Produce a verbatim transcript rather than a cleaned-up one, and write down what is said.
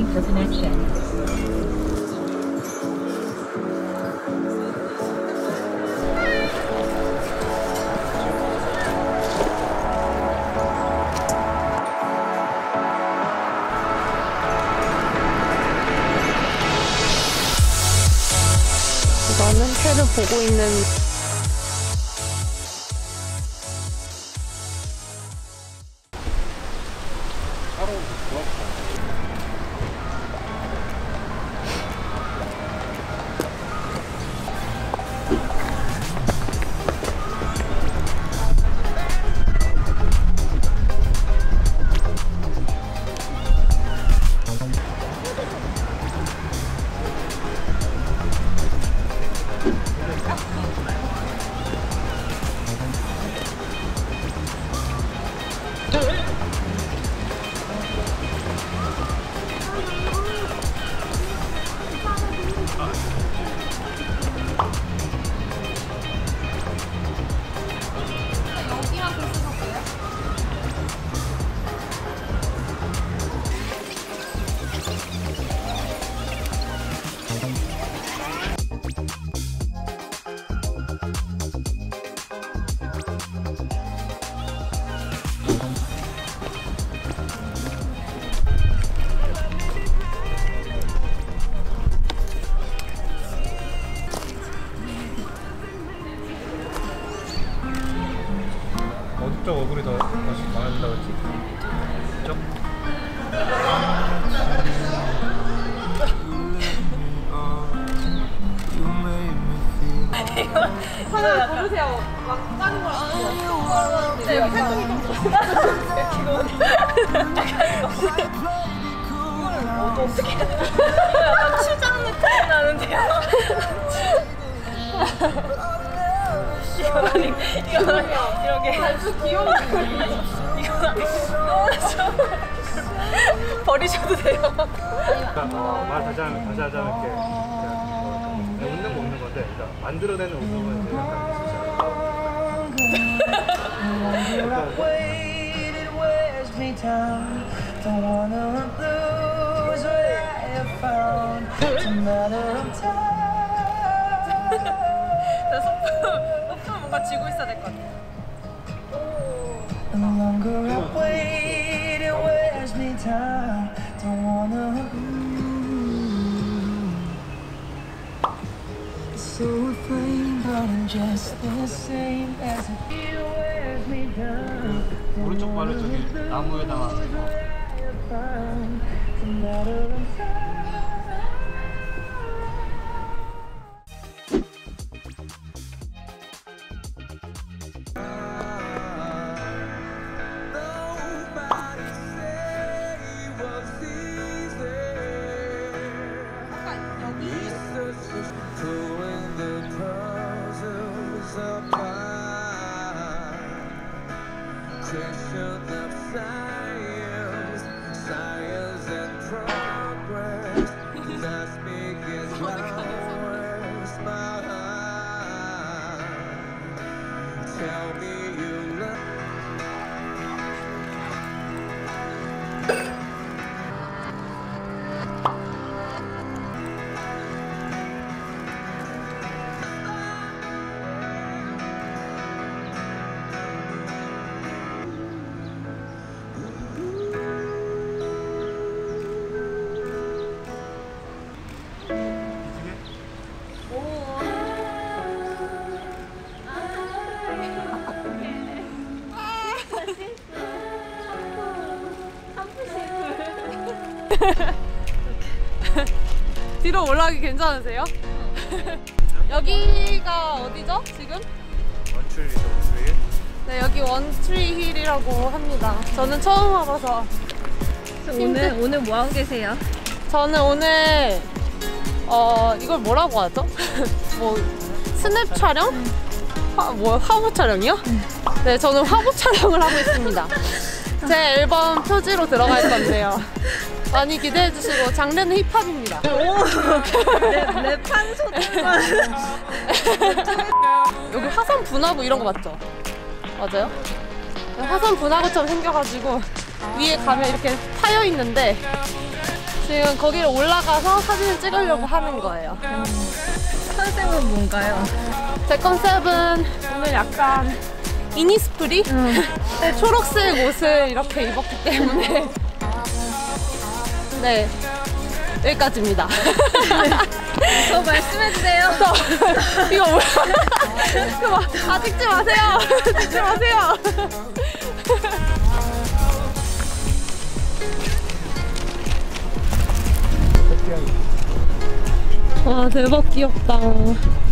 waiting for connection. 이거는 새를 보고 있는 어디쪽 얼굴이 더 많아진다고 했지? 이쪽? 하나 고르세요. 막 작은 거랑 네, 여기 살짝이 좀 어떻게 해야 되나? 약간 추장 느낌이 나는데요? 이건 아니, 이건 아니, 이렇게 아주 귀여운 이건 아니, 버리셔도 돼요. 어, 말 다시 하면 다시 하자면 이렇게 웃는 거 웃는 건데, 그러니까 만들어내는 웃음은 이제 소품 뭔가 쥐고 있어야 될 것 같아요. 오른쪽 발을 저기 나무에다가 뒤로 올라가기 괜찮으세요? 여기가 어디죠? 지금? 원출리죠, 원출리. 네, 여기 원트리 힐이라고 합니다. 저는 처음 와봐서. 오늘 오늘 뭐 하고 계세요? 저는 오늘 어 이걸 뭐라고 하죠? 뭐 스냅 촬영? 화, 뭐 화보 촬영이요? 네, 저는 화보 촬영을 하고 있습니다. 제 앨범 표지로 들어갈 건데요. 많이 기대해 주시고, 장르는 힙합입니다. 랩 판소들만. 여기 화산 분화구 이런 거 맞죠? 맞아요? 화산 분화구처럼 생겨가지고 위에 가면 이렇게 파여 있는데 지금 거기를 올라가서 사진을 찍으려고 하는 거예요. 컨셉은 뭔가요? 제 컨셉은 오늘 약간 이니스프리? 응. 초록색 옷을 이렇게 입었기 때문에 네, 여기까지입니다. 더 말씀해주세요. 이거 뭐야? 이거 막, 아, 찍지 마세요. 찍지 마세요. 와, 대박 귀엽다.